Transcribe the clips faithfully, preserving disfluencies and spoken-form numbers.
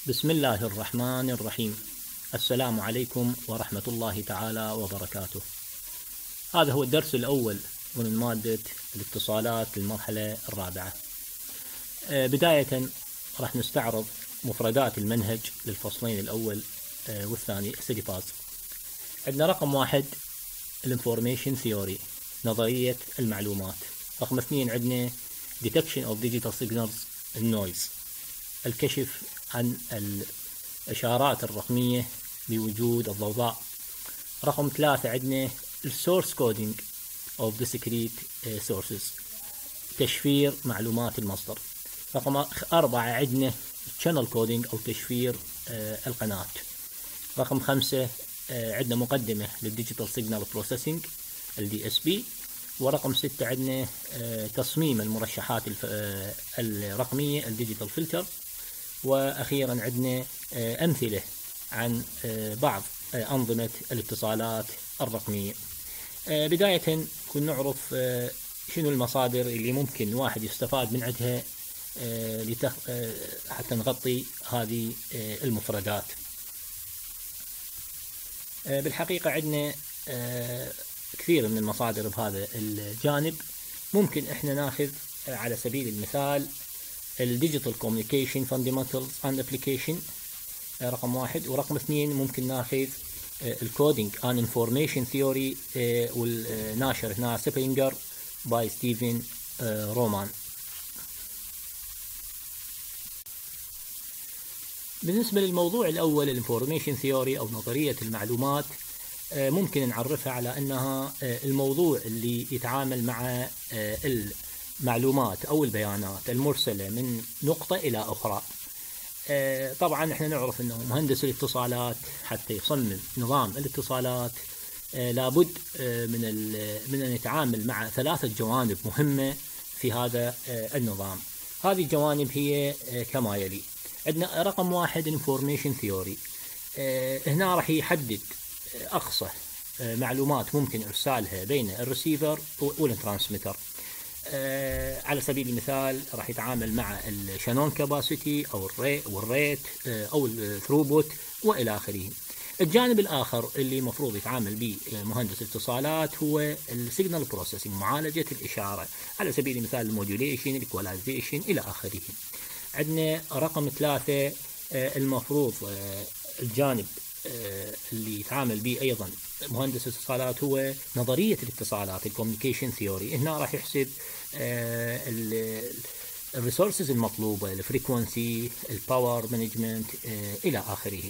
بسم الله الرحمن الرحيم. السلام عليكم ورحمة الله تعالى وبركاته. هذا هو الدرس الأول من مادة الاتصالات للمرحلة الرابعة. بداية راح نستعرض مفردات المنهج للفصلين الأول والثاني study paths. عندنا رقم واحد الانفورميشن ثيوري، نظرية المعلومات. رقم اثنين عندنا detection of digital signals النويز، الكشف عن الإشارات الرقمية بوجود الضوضاء. رقم ثلاثة عندنا السورس كودينج of discrete sources، تشفير معلومات المصدر. رقم أربعة عندنا channel coding أو تشفير القناة. رقم خمسة عندنا مقدمة للديجيتال سيجنال بروسيسنج ال دي إس بي. ورقم ستة عندنا تصميم المرشحات الرقمية الديجيتال فلتر. وأخيرا عندنا أمثلة عن بعض أنظمة الاتصالات الرقمية. بداية كنا نعرف شنو المصادر اللي ممكن واحد يستفاد من عندها حتى نغطي هذه المفردات. بالحقيقة عندنا كثير من المصادر بهذا الجانب. ممكن احنا ناخذ على سبيل المثال الديجيتال كوميونيكيشن فاندمنتالز اند ابليكيشن رقم واحد. ورقم اثنين ممكن ناخذ الكودينج ان انفورميشن ثيوري والناشر هنا سيبلينجر باي ستيفن رومان. بالنسبة للموضوع الأول الانفورميشن ثيوري أو نظرية المعلومات، ممكن نعرفها على أنها الموضوع اللي يتعامل مع المعلومات أو البيانات المرسلة من نقطة إلى أخرى. طبعا احنا نعرف أنه مهندس الاتصالات حتى يصمم نظام الاتصالات لابد من من أن يتعامل مع ثلاثة جوانب مهمة في هذا النظام. هذه الجوانب هي كما يلي. عندنا رقم واحد انفورميشن ثيوري، هنا راح يحدد أقصى معلومات ممكن إرسالها بين الريسيفر والترانسميتر. على سبيل المثال راح يتعامل مع الشانون كاباسيتي أو الريت والريت أو الثروبوت وإلى آخره. الجانب الآخر اللي مفروض يتعامل به مهندس الاتصالات هو السيجنال بروسيسنج، معالجة الإشارة، على سبيل المثال الموديوليشن، الإيكواليزيشن إلى آخره. عندنا رقم ثلاثة المفروض الجانب اللي يتعامل به أيضا مهندس الاتصالات هو نظرية الاتصالات الكوميونيكيشن ثيوري. هنا راح يحسب الريسورسز المطلوبة، الفريكونسي، الباور مانجمنت إلى آخره.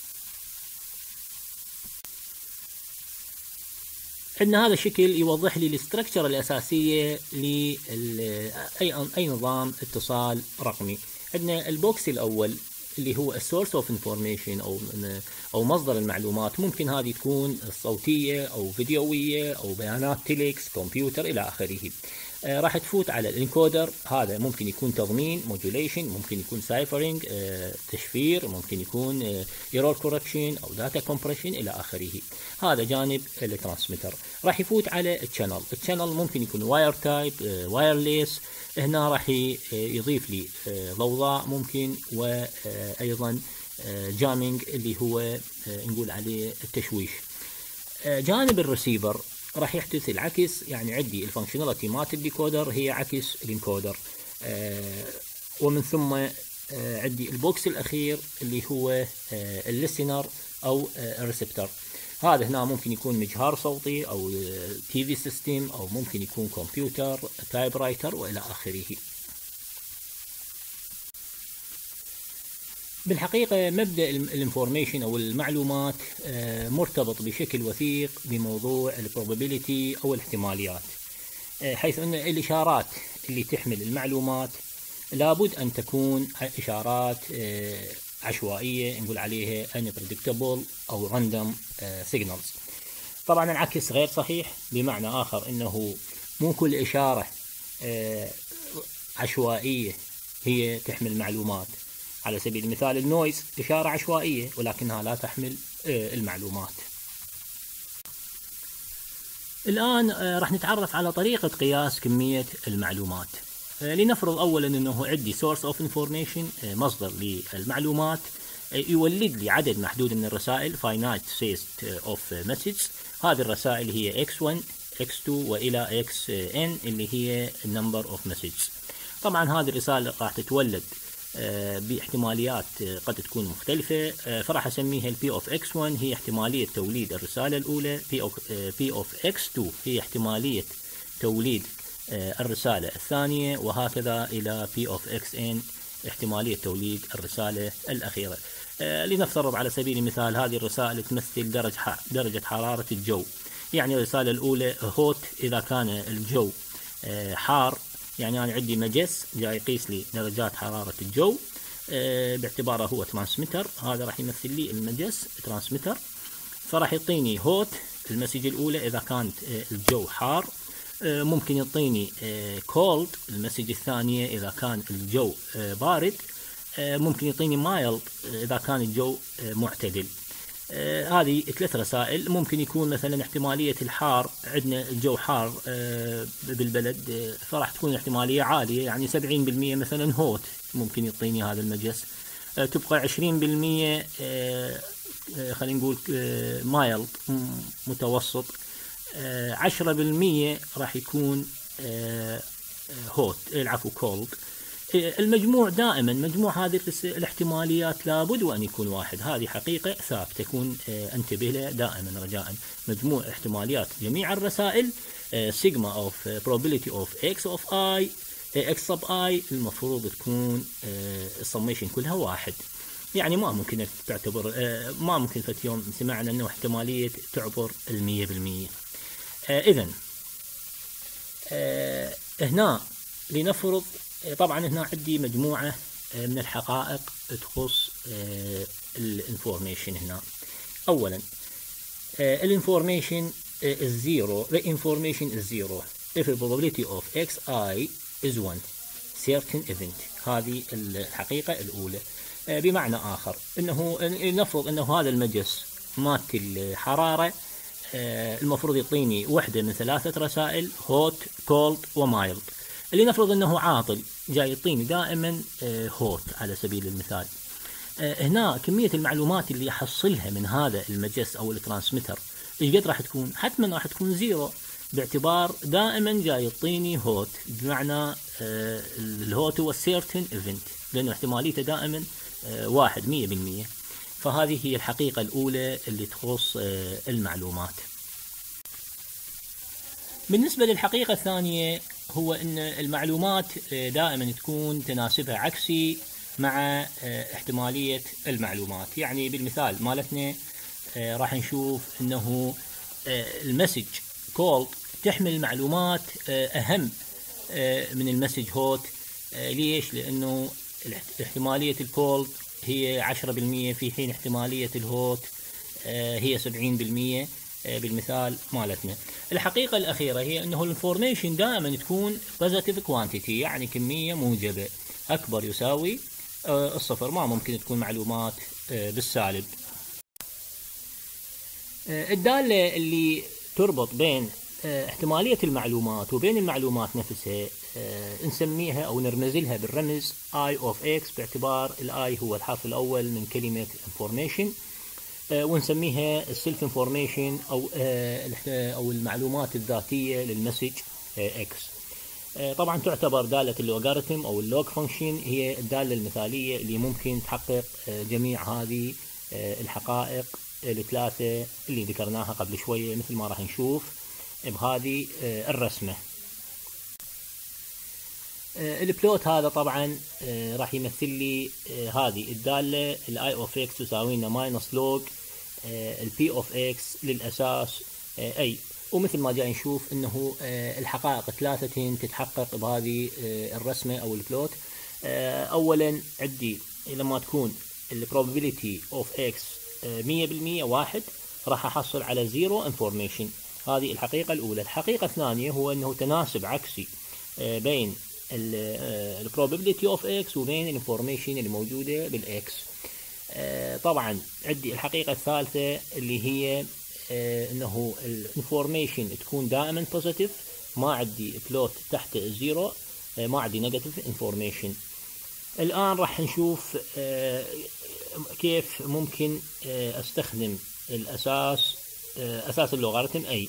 عندنا هذا الشكل يوضح لي الاستراكشر الأساسية لأي أي نظام اتصال رقمي. عندنا البوكس الأول اللي هو السورس اوف انفورميشن او او مصدر المعلومات. ممكن هذه تكون صوتيه او فيديويه او بيانات تيليكس كمبيوتر الى اخره. آه راح تفوت على الانكودر، هذا ممكن يكون تضمين موديوليشن، ممكن يكون سايفرنج آه تشفير، ممكن يكون ايرور كوركشن او داتا كومبريشن الى اخره. هذا جانب الترانسميتر. راح يفوت على الشانل. الشانل ممكن يكون واير تايب، آه وايرليس. هنا راح يضيف لي ضوضاء ممكن، وأيضا جامينج اللي هو نقول عليه التشويش. جانب الريسيفر راح يحدث العكس، يعني عندي الفانكشناليتي مالت الديكودر هي عكس الانكودر. ومن ثم عندي البوكس الأخير اللي هو الليسنر أو الريسبتر. هذا هنا ممكن يكون مجهر صوتي أو تي في سيستم أو ممكن يكون كمبيوتر تايب رايتر وإلى آخره. بالحقيقة مبدأ الانفورميشن أو المعلومات مرتبط بشكل وثيق بموضوع البروبابيليتي أو الاحتماليات، حيث أن الإشارات اللي تحمل المعلومات لابد أن تكون إشارات عشوائية، نقول عليها unpredictable أو random signals. طبعا العكس غير صحيح، بمعنى آخر أنه مو كل إشارة عشوائية هي تحمل معلومات. على سبيل المثال النويز إشارة عشوائية ولكنها لا تحمل المعلومات. الآن راح نتعرف على طريقة قياس كمية المعلومات. لنفرض أولا أنه عندي source of information، مصدر للمعلومات، يولد لي عدد محدود من الرسائل finite set of messages. هذه الرسائل هي إكس واحد إكس اثنين وإلى إكس إن اللي هي number of messages. طبعا هذه الرسالة راح تتولد باحتماليات قد تكون مختلفة، فراح أسميها ال P of إكس واحد هي احتمالية توليد الرسالة الأولى، P of إكس اثنين هي احتمالية توليد الرسالة الثانية، وهكذا إلى P of إكس إن احتمالية توليد الرسالة الأخيرة. لنفترض على سبيل المثال هذه الرسائل تمثل درجة درجة حرارة الجو. يعني الرسالة الأولى هوت إذا كان الجو حار، يعني أنا عندي مجس جاي يقيس لي درجات حرارة الجو باعتباره هو ترانسميتر، هذا راح يمثل لي المجس ترانسميتر، فراح يعطيني هوت المسج الأولى إذا كانت الجو حار. ممكن يعطيني كولد المسج الثانية إذا كان الجو بارد. ممكن يعطيني مايلد إذا كان الجو معتدل. هذه ثلاث رسائل. ممكن يكون مثلا احتمالية الحار، عندنا الجو حار بالبلد فراح تكون احتمالية عالية، يعني سبعين بالمئة مثلا هوت ممكن يعطيني هذا المجس. تبقى عشرين بالمئة خلينا نقول مايلد متوسط. عشرة بالمئة راح يكون هوت العفو كولد. المجموع دائما مجموع هذه الاحتماليات لابد وأن يكون واحد. هذه حقيقة ثابتة، تكون انتبه لها دائما رجاء. مجموع احتماليات جميع الرسائل سيجما اوف probability of x of i x sub i المفروض تكون السميشن كلها واحد. يعني ما ممكن تعتبر ما ممكن في يوم سمعنا انه احتمالية تعبر المية بالمية. اذن هنا لنفرض طبعا هنا عندي مجموعة من الحقائق تخص الانفورميشن. هنا اولا الانفورميشن is zero. The information is zero if the probability of xi is one certain event. هذه الحقيقة الأولى. بمعنى آخر أنه نفرض أنه هذا المجس مات الحرارة المفروض يعطيني وحدة من ثلاثة رسائل هوت كولد ومايلد. اللي نفرض أنه عاطل جاي يعطيني دائما هوت على سبيل المثال. هنا كمية المعلومات اللي يحصلها من هذا المجس أو الترانسميتر إيش قد راح تكون؟ حتما راح تكون زيرو، باعتبار دائما جاي يعطيني هوت. بمعنى الهوت هو certain event لأنه احتماليته دائما واحد مية بالمية. فهذه هي الحقيقة الأولى اللي تخص المعلومات. بالنسبة للحقيقة الثانية هو أن المعلومات دائما تكون تناسبها عكسي مع احتمالية المعلومات. يعني بالمثال مالتنا راح نشوف أنه المسج كولد تحمل معلومات أهم من المسج هوت. ليش؟ لأنه احتمالية الكولد هي عشرة بالمية في حين احتمالية الهوت هي سبعين بالمية بالمثال مالتنا. الحقيقة الأخيرة هي أنه الانفورميشن دائما تكون positive quantity، يعني كمية موجبة، أكبر يساوي الصفر، ما ممكن تكون معلومات بالسالب. الدالة اللي تربط بين احتمالية المعلومات وبين المعلومات نفسها نسميها أو نرمزلها بالرمز I of X، باعتبار ال I هو الحرف الأول من كلمة information، ونسميها السيلف انفورميشن أو أو المعلومات الذاتية للمسج X. طبعا تعتبر دالة اللوغاريتم أو اللوج فانكشن هي الدالة المثالية اللي ممكن تحقق جميع هذه الحقائق الثلاثة اللي ذكرناها قبل شوية، مثل ما راح نشوف بهذه الرسمة. البلوت هذا طبعا راح يمثل لي هذه الدالة ال I of X تساوي لنا ماينس لوج ال P of X للأساس أي. ومثل ما جاي نشوف انه الحقائق ثلاثة تتحقق بهذه الرسمة او البلوت. اولا عندي لما تكون ال probability of X مية بالمية واحد راح احصل على زيرو انفورميشن. هذه الحقيقة الاولى. الحقيقة الثانية هو انه تناسب عكسي بين ال probability of X وبين الانفورميشن الموجودة بالاكس. طبعا عندي الحقيقة الثالثة اللي هي انه الانفورميشن تكون دائما بوزيتيف، ما عندي بلوت تحت زيرو، ما عندي نيجاتيف انفورميشن. الان راح نشوف كيف ممكن استخدم الاساس اساس اللوغاريتم اي؟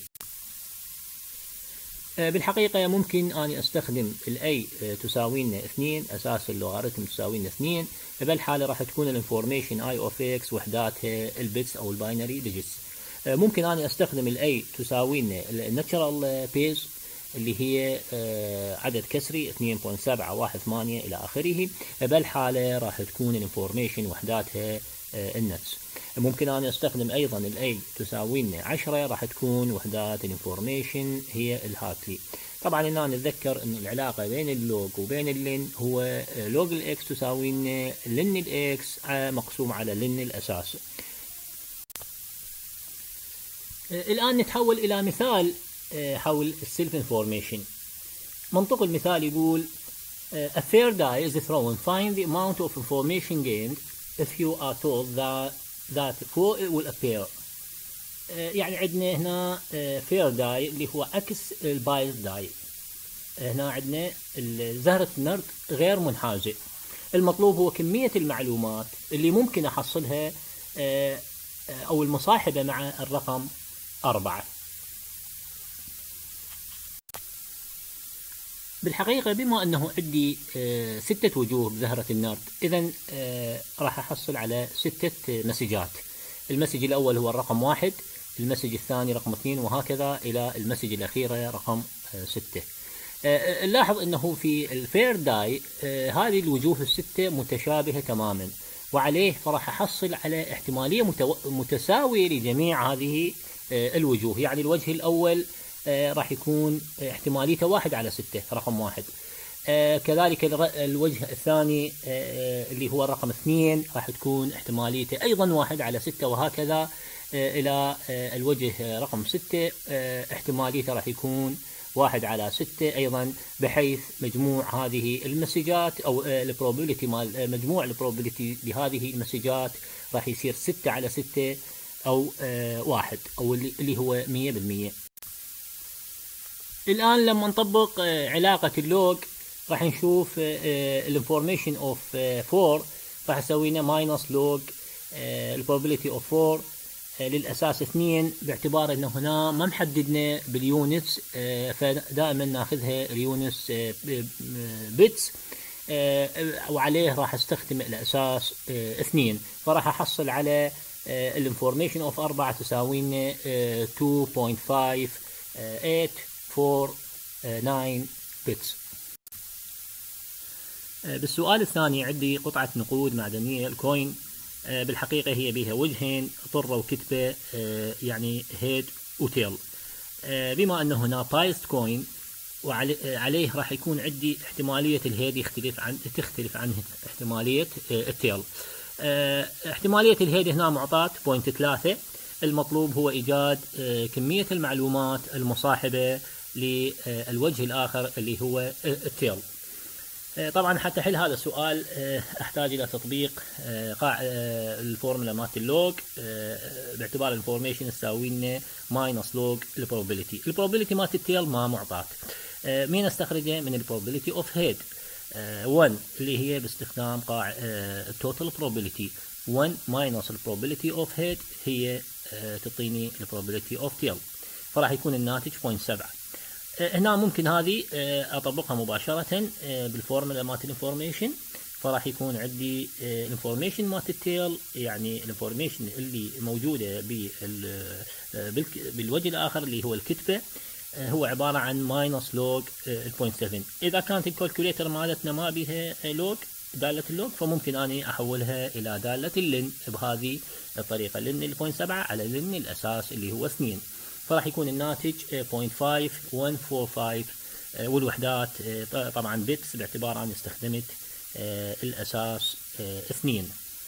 بالحقيقة ممكن أني أستخدم الأي تساوي لنا اثنين، أساس اللوغاريتم تساوي لنا اثنين، بهالحالة راح تكون الانفورميشن اي اوف اكس وحداتها البيتس أو الباينري ديجيتس. ممكن أني أستخدم الأي تساوي لنا الناتشرال بيز اللي هي عدد كسري اثنين فاصلة سبعة واحد ثمانية إلى آخره، بهالحالة راح تكون الانفورميشن وحداتها النتس. ممكن أنا أستخدم أيضا الأي تساوي لنا عشرة، راح تكون وحدات الانفورميشن هي الهاتلي. طبعا هنا نتذكر أن العلاقة بين اللوج وبين اللين هو لوج الإكس تساوي لنا لن الإكس مقسوم على لن الأساس. الآن نتحول إلى مثال حول السيلف انفورميشن. منطق المثال يقول a fair die is thrown, find the amount of information gained if you are told that that four will appear. يعني عندنا هنا fair die اللي هو عكس البايز داي. هنا عندنا زهرة النرد غير منحازة. المطلوب هو كمية المعلومات اللي ممكن أحصلها أو المصاحبة مع الرقم أربعة. بالحقيقة بما أنه عندي ستة وجوه بزهرة النرد، إذن راح أحصل على ستة مسجات. المسج الأول هو الرقم واحد، المسج الثاني رقم اثنين، وهكذا إلى المسج الأخيرة رقم ستة. نلاحظ أنه في الفير داي هذه الوجوه الستة متشابهة تماما، وعليه فراح أحصل على احتمالية متساوية لجميع هذه الوجوه. يعني الوجه الأول راح يكون احتماليته واحد على ستة رقم واحد. آه كذلك الوجه الثاني آه اللي هو رقم اثنين راح تكون احتماليته أيضا واحد على ستة، وهكذا آه إلى آه الوجه رقم ستة آه احتماليته راح يكون واحد على ستة أيضا، بحيث مجموع هذه المسجات أو آه البروبابيلتي مال مجموع البروبابيلتي لهذه المسجات راح يصير ستة على ستة أو آه واحد أو اللي, اللي هو مية بالمية. الآن لما نطبق علاقة اللوج راح نشوف الانفورميشن اوف فور راح يسوينا ماينس لوج البروبابيلتي اوف فور للأساس اثنين، باعتبار انه هنا ما محددنا باليونتس، فدائما ناخذها اليونتس بيتس، وعليه راح استخدم الأساس اثنين، فراح احصل على الانفورميشن اوف أربعة تساوي لنا اثنين فاصلة خمسة ثمانية فور ناين بيتس. بالسؤال الثاني عندي قطعة نقود معدنية الكوين. بالحقيقة هي بها وجهين، طرة وكتبة، يعني هيد وتيل. بما أنه هنا بايست كوين وعليه راح يكون عندي احتمالية الهيد يختلف عن تختلف عن احتمالية التيل. احتمالية الهيد هنا معطاة بوينت ثلاثة. المطلوب هو إيجاد كمية المعلومات المصاحبة للوجه الآخر اللي هو التيل. طبعا حتى أحل هذا السؤال أحتاج إلى تطبيق قاع الفورمولا مالت اللوج، باعتبار الانفورميشن تساوي لنا ماينس لوج البروبابيلتي. البروبابيلتي مالت التيل ما معطاة، مين استخرجه؟ من البروبابيلتي اوف هيد واحد اللي هي باستخدام قاع التوتال probability. واحد ماينس البروبابيلتي اوف هيد هي تعطيني البروبابيلتي اوف تيل، فراح يكون الناتج صفر فاصلة سبعة. هنا ممكن هذه اطبقها مباشرة بالفورمولا مالت الانفورميشن، فراح يكون عندي الانفورميشن مالت التيل، يعني الانفورميشن اللي موجودة بالوجه الاخر اللي هو الكتبة، هو عبارة عن ماينس لوج بوينت سبعة. اذا كانت الكالكوليتر مالتنا ما بها لوج دالة اللوج، فممكن اني احولها الى دالة اللن بهذه الطريقة، لن البوينت سبعة على لن الاساس اللي هو اثنين، فراح يكون الناتج صفر فاصلة خمسة واحد أربعة خمسة، والوحدات طبعا بيتس باعتبار اني استخدمت الاساس اثنين.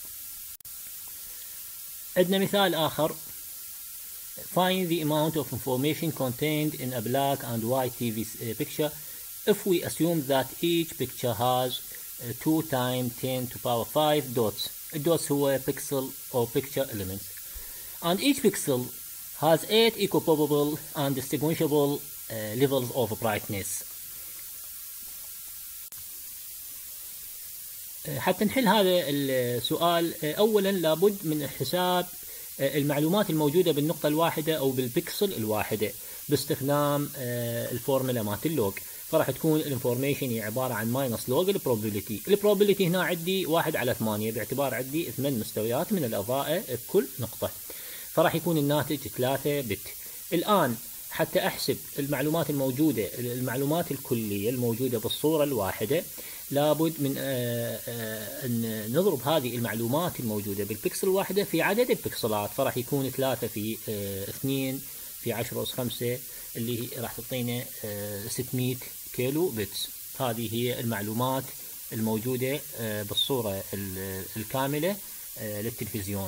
عندنا مثال اخر. Find the amount of information contained in a black and white T V picture if we assume that each picture has two times ten to the power five dots. الدوتس هو pixel or picture elements, and each pixel has eight equal-probable and distinguishable uh, levels of brightness. حتى نحل هذا السؤال اولا لابد من حساب المعلومات الموجودة بالنقطة الواحدة او بالبكسل الواحدة باستخدام الفورمولا مالت اللوج. فراح تكون الانفورميشن هي عبارة عن ماينس لوج البروبابيلتي. البروبابيلتي هنا عندي واحد على ثمانية باعتبار عندي ثمان مستويات من الإضاءة بكل نقطة، فراح يكون الناتج ثلاثة بت. الآن حتى أحسب المعلومات الموجودة المعلومات الكلية الموجودة بالصورة الواحدة لابد من أن نضرب هذه المعلومات الموجودة بالبكسل الواحدة في عدد البكسلات، فراح يكون ثلاثة في اثنين في عشرة أس خمسة اللي راح تعطينا ستمائة كيلو بتس. هذه هي المعلومات الموجودة بالصورة الكاملة للتلفزيون.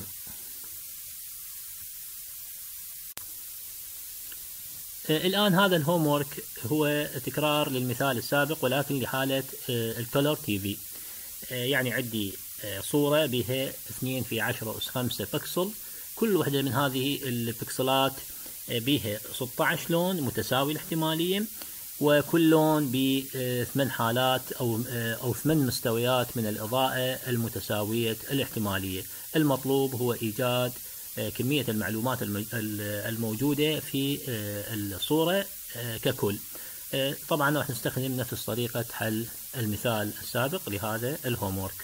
الآن هذا الهوم وورك هو تكرار للمثال السابق ولكن لحالة الكولر تي في. يعني عندي صورة بها اثنين في عشرة أس خمسة بكسل، كل وحدة من هذه البكسلات بها ستة عشر لون متساوي الاحتمالية، وكل لون بثمان حالات أو أو ثمان مستويات من الإضاءة المتساوية الاحتمالية. المطلوب هو إيجاد كمية المعلومات الموجودة في الصورة ككل. طبعا راح نستخدم نفس طريقة حل المثال السابق لهذا الهوم وورك.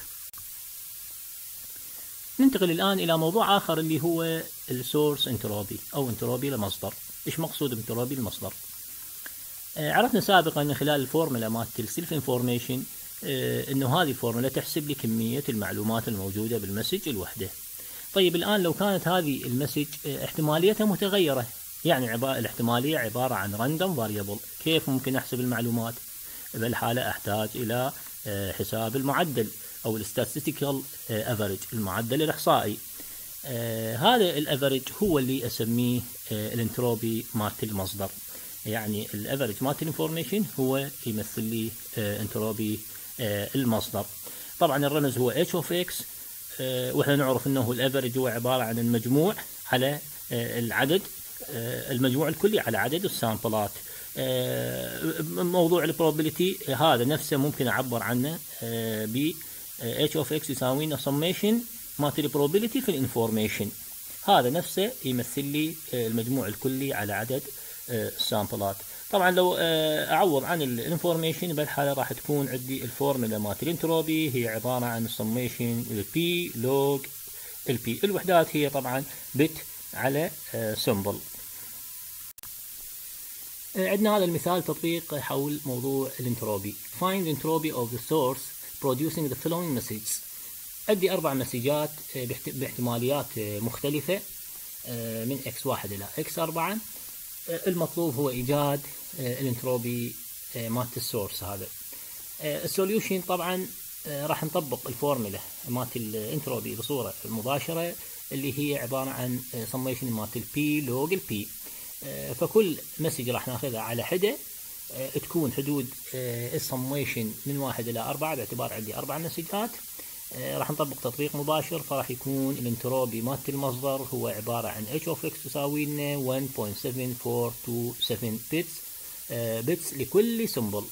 ننتقل الآن إلى موضوع آخر اللي هو السورس انتروبي أو انتروبي المصدر. إيش مقصود بانتروبي المصدر؟ عرفنا سابقا من خلال الفورمولا مالت السيلف انفورميشن إنه هذه الفورمولا تحسب لي كمية المعلومات الموجودة بالمسج الوحدة. طيب الآن لو كانت هذه المسج احتماليتها متغيرة، يعني عبارة الاحتمالية عبارة عن random variable، كيف ممكن أحسب المعلومات؟ بالحالة أحتاج إلى حساب المعدل أو statistical average، المعدل الإحصائي. هذا الافريج هو اللي أسميه الانتروبي مالت المصدر. يعني الافريج مالت الانفورميشن هو يمثل لي انتروبي المصدر. طبعا الرمز هو اتش اوف اكس، واحنا نعرف انه الافريج هو عبارة عن المجموع على العدد المجموع الكلي على عدد السامبلات. موضوع البروبابيلتي هذا نفسه ممكن اعبر عنه ب اتش اوف اكس يساوي لنا سميشن مالت البروبابيلتي في الانفورميشن، هذا نفسه يمثل لي المجموع الكلي على عدد السامبلات. طبعا لو اعوض عن الانفورميشن بالحاله راح تكون عندي الفورمولا مالت الانتروبي هي عباره عن سميشن البي لوج البي. الوحدات هي طبعا بت على سمبل. عندنا هذا المثال تطبيق حول موضوع الانتروبي. Find the entropy of the source producing the following messages. عندي أربع مسجات باحتماليات مختلفة من إكس واحد إلى إكس أربعة. المطلوب هو إيجاد الانتروبي مالت السورس هذا. السوليوشن طبعا راح نطبق الفورمولا مالت الانتروبي بصورة مباشرة اللي هي عبارة عن سميشن مالت البي لوج البي. فكل مسج راح ناخذها على حدة تكون حدود السميشن من واحد إلى أربعة باعتبار عندي أربع مسجات. راح نطبق تطبيق مباشر، فراح يكون الانتروبي مالت المصدر هو عبارة عن اتش اوف اكس تساوي لنا واحد فاصلة سبعة أربعة اثنين سبعة بيتس بيتس لكل سمبل.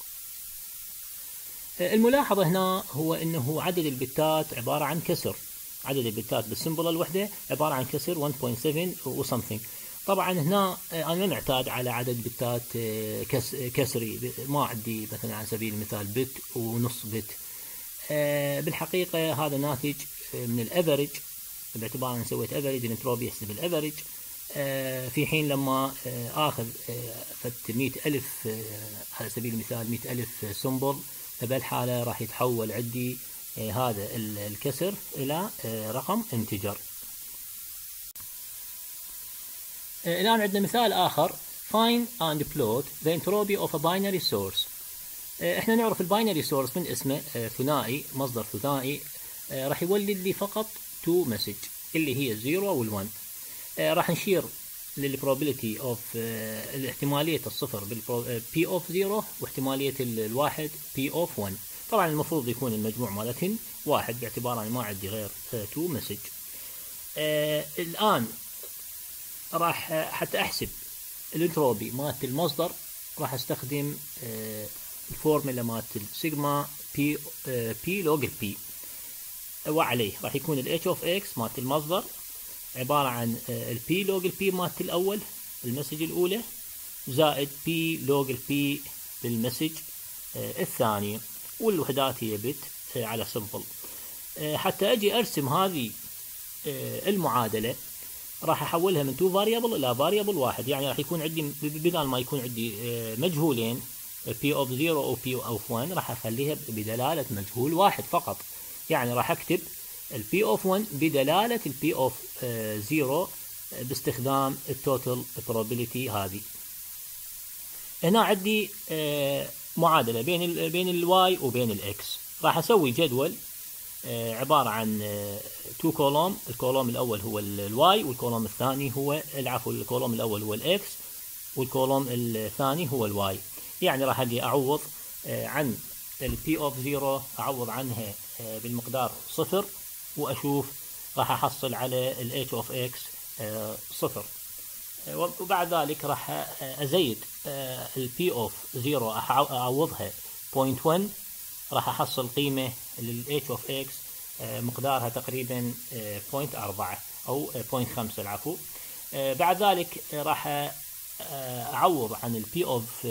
الملاحظة هنا هو انه عدد البتات عبارة عن كسر، عدد البتات بالسمبل الوحدة عبارة عن كسر واحد فاصلة سبعة وسمثينج. طبعا هنا انا معتاد على عدد بتات كسري، ما عندي مثلا على سبيل المثال بت ونص بت. بالحقيقة هذا ناتج من الافريج، باعتبار أن سويت افريج الانتروبي يحسب الافريج، في حين لما اخذ فت مئة ألف على سبيل المثال مئة ألف سمبل، فبالحالة راح يتحول عندي هذا الكسر إلى رقم انتجر. الآن عندنا مثال آخر. Find and plot the entropy of a binary source. احنا نعرف الباينري سورس من اسمه ثنائي، مصدر ثنائي راح يولد لي فقط تو مسج اللي هي الزيرو والون. راح نشير للبروبابيلتي اوف الاحتمالية الصفر بالبي اوف زيرو واحتمالية الواحد بي اوف ون. طبعا المفروض يكون المجموع مالتهن واحد باعتبار أنا ما عندي غير تو مسج. الآن راح حتى أحسب الانتروبي مالت المصدر راح استخدم الفورمولا مالت السيجما بي بي لوج البي، وعليه راح يكون ال h of x مالت المصدر عبارة عن ال p لوج ال p مالت الأول المسج الأولى زائد p لوج ال p بالمسج الثاني، والوحدات هي بت على سمبل. حتى أجي أرسم هذه المعادلة راح أحولها من تو فاريبل إلى فاريبل واحد، يعني راح يكون عندي بدل ما يكون عندي مجهولين P of zero أو P of one راح أخليها بدلالة مجهول واحد فقط، يعني راح أكتب ال P of one بدلالة ال P of zero باستخدام التوتال probability هذه. هنا عندي معادلة بين ال بين ال Y وبين ال X، راح أسوي جدول عبارة عن تو كولوم، الكولوم الأول هو ال Y والكولوم الثاني هو العفو الكولوم الأول هو ال X والكولوم الثاني هو ال Y. يعني راح أجي أعوض عن ال P of zero أعوض عنها بالمقدار صفر، وأشوف راح أحصل على ال H of X صفر، وبعد ذلك راح أزيد ال P of zero أعوضها صفر فاصلة واحد، راح أحصل قيمة لل H of X مقدارها تقريبا صفر فاصلة أربعة أو صفر فاصلة خمسة العفو. بعد ذلك راح أعوض عن ال P of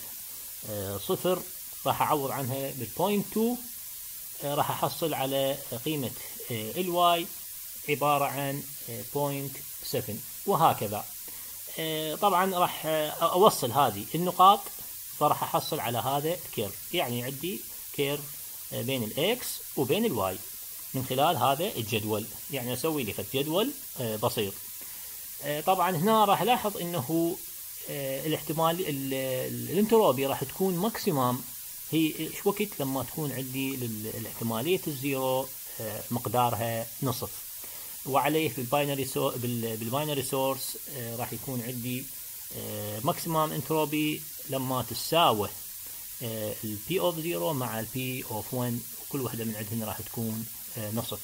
صفر راح أعوض عنها بال صفر فاصلة اثنين، راح أحصل على قيمة ال Y عبارة عن صفر فاصلة سبعة، وهكذا. طبعا راح أوصل هذه النقاط فراح أحصل على هذا الكيرف، يعني عندي كيرف بين ال X وبين ال Y من خلال هذا الجدول، يعني أسوي لي جدول بسيط. طبعا هنا راح ألاحظ أنه الاحتمال الانتروبي راح تكون ماكسيمم هي ايش وقت لما تكون عندي الاحتمالية الزيرو مقدارها نصف، وعليه بالباينري سو بالباينري سورس راح يكون عندي ماكسيمم انتروبي لما تساوي ال P of zero مع ال P of one، وكل واحدة من عندهن راح تكون نصف.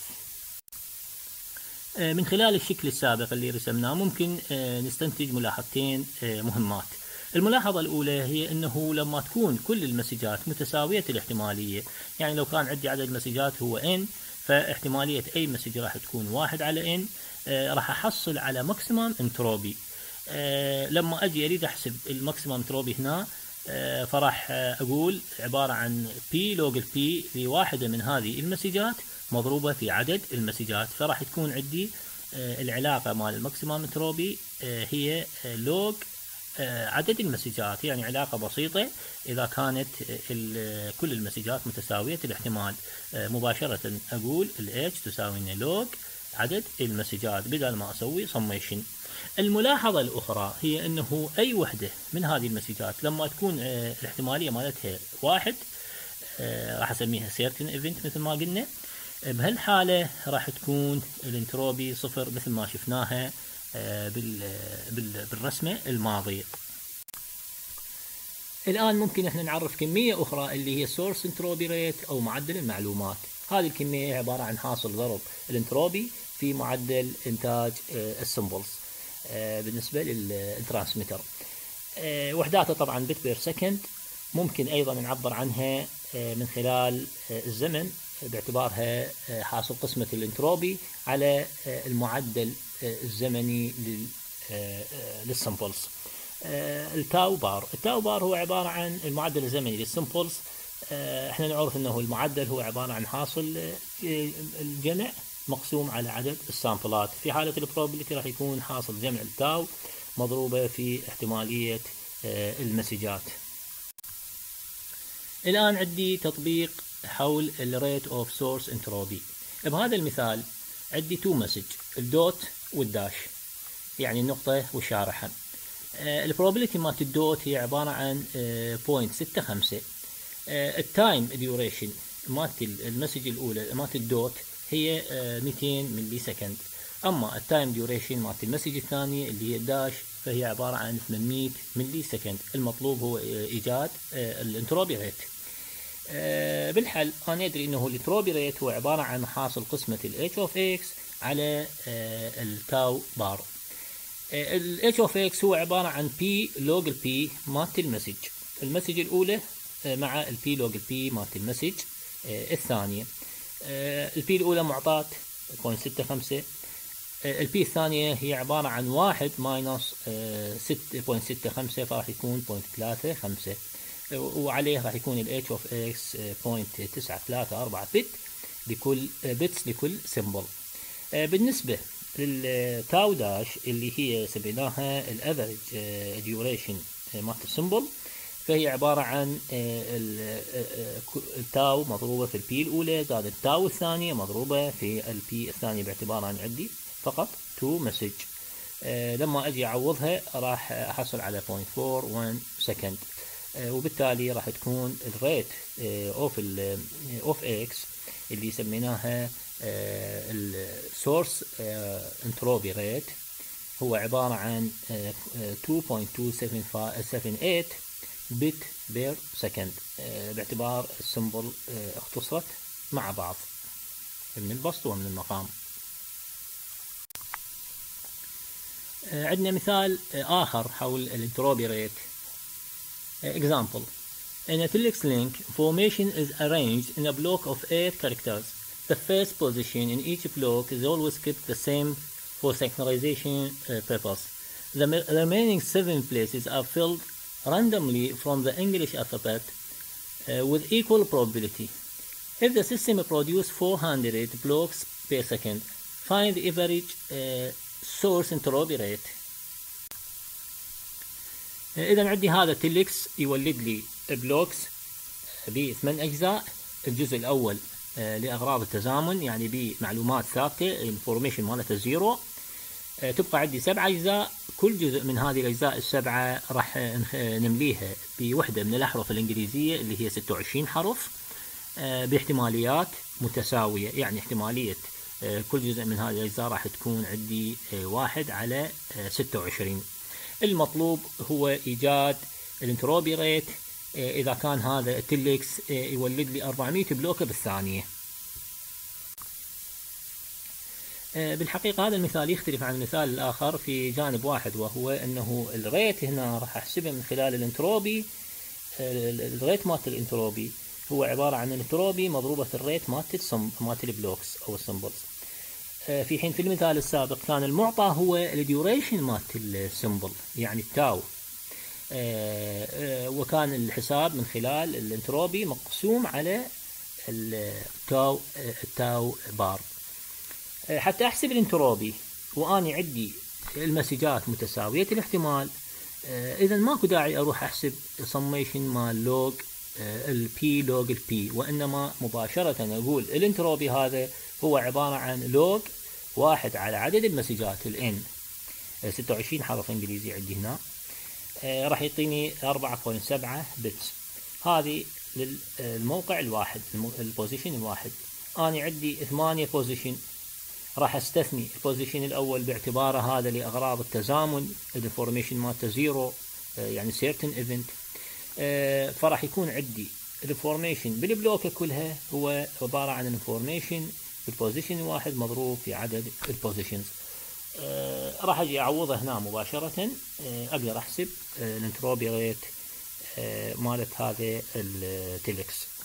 من خلال الشكل السابق اللي رسمناه ممكن نستنتج ملاحظتين مهمات. الملاحظة الأولى هي أنه لما تكون كل المسجات متساوية الاحتمالية، يعني لو كان عندي عدد مسجات هو n، فاحتمالية أي مسج راح تكون واحد على n، راح أحصل على ماكسيمم انتروبي. لما أجي أريد أحسب الماكسيمم انتروبي هنا فراح أقول عبارة عن P لوج P لواحدة من هذه المسجات مضروبة في عدد المسجات، فراح تكون عندي العلاقة مال الماكسيمم انتروبي هي لوج عدد المسجات، يعني علاقة بسيطة إذا كانت كل المسجات متساوية الاحتمال. مباشرة أقول ال H تساوي لوج عدد المسجات بدل ما أسوي summation. الملاحظة الأخرى هي أنه أي وحدة من هذه المسجات لما تكون الاحتمالية مالتها واحد راح أسميها certain event مثل ما قلنا، بهالحالة راح تكون الانتروبي صفر مثل ما شفناها بالرسمة الماضية. الآن ممكن احنا نعرف كمية أخرى اللي هي source entropy rate أو معدل المعلومات. هذه الكمية عبارة عن حاصل ضرب الانتروبي في معدل إنتاج السمبلز بالنسبة للترانسميتر. وحداتها طبعا بت بير سكند، ممكن أيضا نعبر عنها من خلال الزمن باعتبارها حاصل قسمة الانتروبي على المعدل الزمني للسمبلز. التاو بار، التاو بار هو عبارة عن المعدل الزمني للسمبلز. احنا نعرف انه المعدل هو عبارة عن حاصل الجمع مقسوم على عدد السامبلات. في حالة البروبابيلتي راح يكون حاصل جمع التاو مضروبة في احتمالية المسجات. الآن عندي تطبيق حول الريت اوف سورس انتروبي. بهذا المثال عندي تو مسج، الدوت والداش، يعني النقطة والشارحة. البروبابيلتي مالت الدوت هي عبارة عن صفر فاصلة ستة خمسة. التايم ديوريشن مالت المسج الأولى مالت الدوت هي مئتين ملي سكند، أما التايم ديوريشن مالت المسج الثانية اللي هي الداش فهي عبارة عن ثمانمئة ملي سكند. المطلوب هو إيجاد الانتروبي ريت. بالحل أنا أدري أنه الانتروبي ريت هو عبارة عن حاصل قسمة ال H of X على التاو بار. ال H of X هو عبارة عن P لوج ال P مالت المسج. المسج الأولى مع البي لوج البي مالت المسج الثانية. البي الأولى معطاة بوينت ستة خمسة، البي الثانية هي عبارة عن واحد ماينس ستة بوينت ستة خمسة، فراح يكون بوينت ثلاثة خمسة، وعليه راح يكون ال h of x بوينت تسعة ثلاثة أربعة بت لكل بتس لكل سيمبل. بالنسبة للتاو داش اللي هي سميناها الافريج ديوريشن مالت السيمبل، فهي عبارة عن التاو مضروبة في البي الأولى زائد التاو الثانية مضروبة في البي الثانية، باعتبار أن عندي فقط تو مسج. لما أجي أعوضها راح أحصل على بوينت فور ون سكند، وبالتالي راح تكون الريت اوف اوف اكس اللي سميناها السورس انتروبي ريت هو عبارة عن تو بوينت تو سفن ثمانية بت بير سكند، باعتبار السمبل اختصرت مع بعض من البسط ومن المقام. عندنا مثال آخر حول الانتروبي ريت. Example: in a telex link, information is arranged in a block of eight characters. The first position in each block is always kept the same for synchronization uh, purpose. The remaining seven places are filled randomly from the English alphabet uh, with equal probability. If the system produces four hundred blocks per second, find the average uh, source entropy rate. إذا عندي هذا تيليكس يولد لي بلوكس بثمان أجزاء. الجزء الأول لأغراض التزامن، يعني بمعلومات ثابتة، الانفورميشن مالته زيرو. تبقى عندي سبع أجزاء، كل جزء من هذه الأجزاء السبعة راح نمليها بوحدة من الأحرف الإنجليزية اللي هي ستة وعشرين حرف باحتماليات متساوية، يعني احتمالية كل جزء من هذه الأجزاء راح تكون عندي واحد على ستة وعشرين. المطلوب هو إيجاد الانتروبي ريت إذا كان هذا التليكس يولد لي أربعمية بلوكة بالثانية. بالحقيقة هذا المثال يختلف عن المثال الآخر في جانب واحد، وهو أنه الريت هنا راح أحسبه من خلال الانتروبي. الريت مالت الانتروبي هو عبارة عن الانتروبي مضروبة في الريت مالت مالت البلوكس أو السمبلز، في حين في المثال السابق كان المعطى هو الديوريشن مالت السمبل، يعني التاو، وكان الحساب من خلال الانتروبي مقسوم على التاو التاو بار. حتى احسب الانتروبي واني عندي المسجات متساوية الاحتمال، اذا ماكو داعي اروح احسب سميشن مال لوج البي لوج البي، وانما مباشرة اقول الانتروبي هذا هو عبارة عن لوج واحد على عدد المسجات الان، ستة وعشرين حرف انجليزي عندي هنا، راح يعطيني أربعة فاصلة سبعة بتس. هذه للموقع الواحد، البوزيشن الواحد. انا عندي ثمانية بوزيشن، راح استثني البوزيشن الاول باعتباره هذا لاغراض التزامن، الانفورميشن مالته زيرو، يعني certain event، فراح يكون عندي الانفورميشن بالبلوكة كلها هو عبارة عن الانفورميشن بالبوزيشن واحد مضروب في عدد البوزيشنز. راح اجي اعوضه هنا مباشرة، اقدر احسب الانتروبي ريت مالت هذا التليكس.